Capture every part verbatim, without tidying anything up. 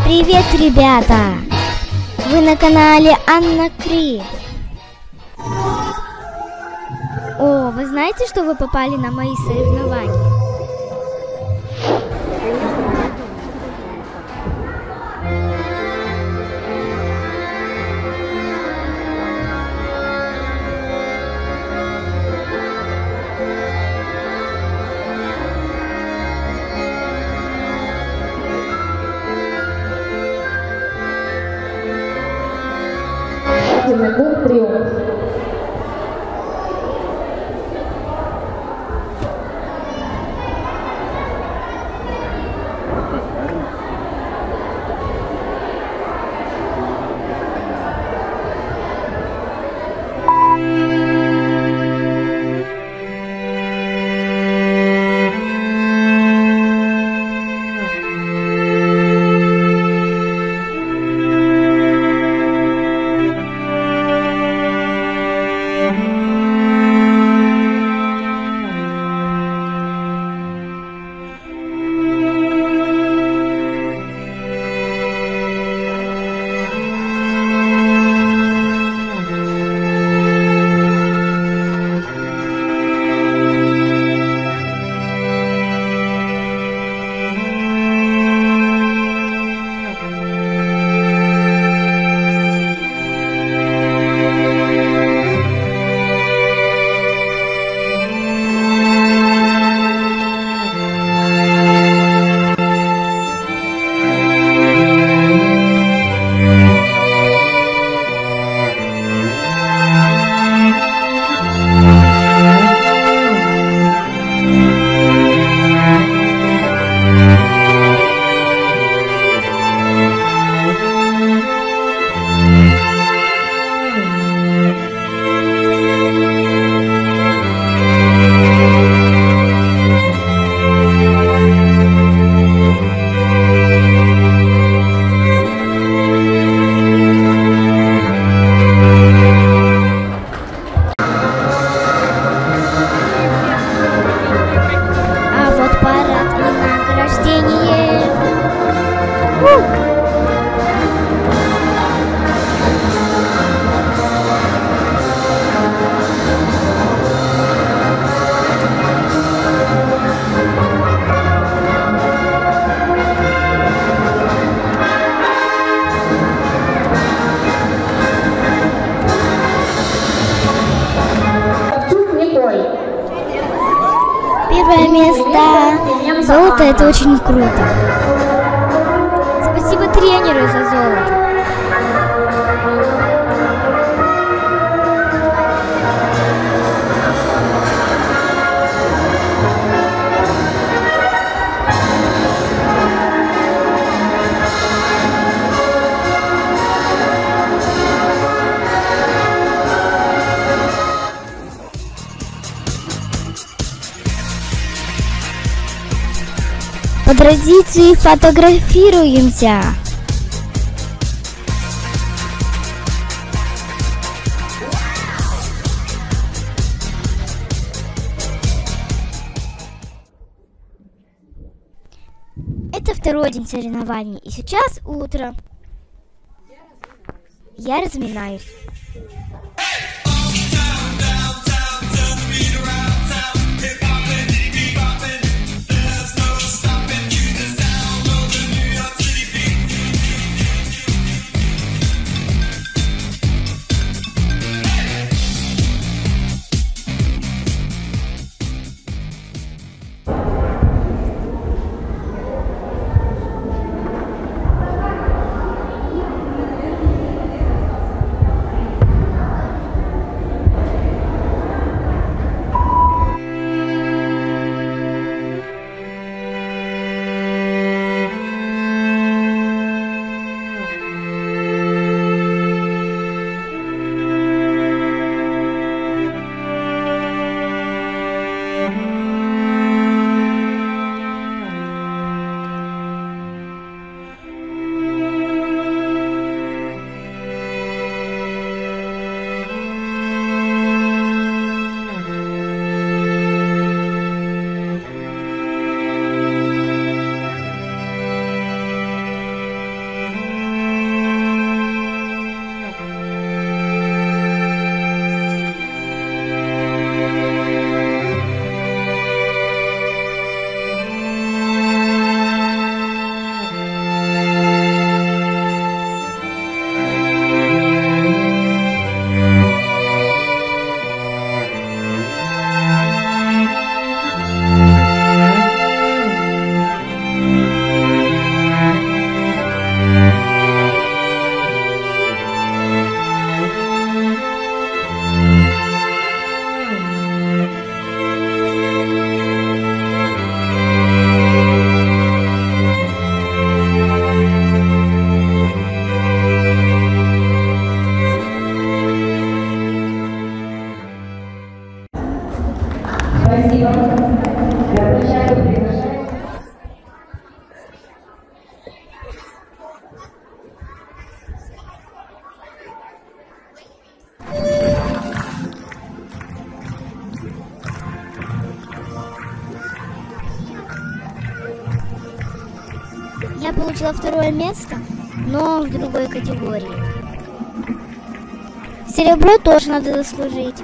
Привет, ребята! Вы на канале Анна Кри. О, вы знаете, что вы попали на мои соревнования? Был триумф. Первое место. Золото — это очень круто. Спасибо тренеру за золото. По традиции фотографируемся. Это второй день соревнований, и сейчас утро. Я разминаюсь. Я получила второе место, но в другой категории. Серебро тоже надо заслужить.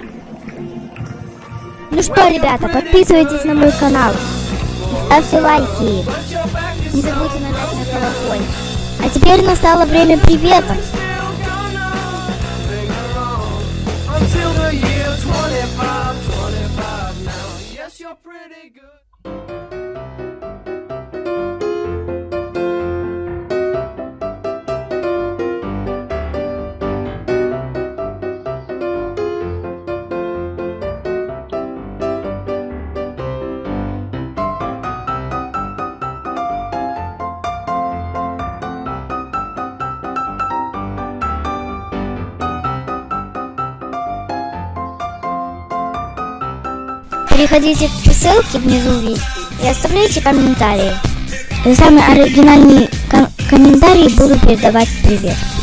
Ну что, ребята, подписывайтесь на мой канал, ставьте лайки, не забудьте нажать на колокольчик. А теперь настало время приветов. Переходите по ссылке внизу и оставляйте комментарии. За самые оригинальные ком комментарии буду передавать привет.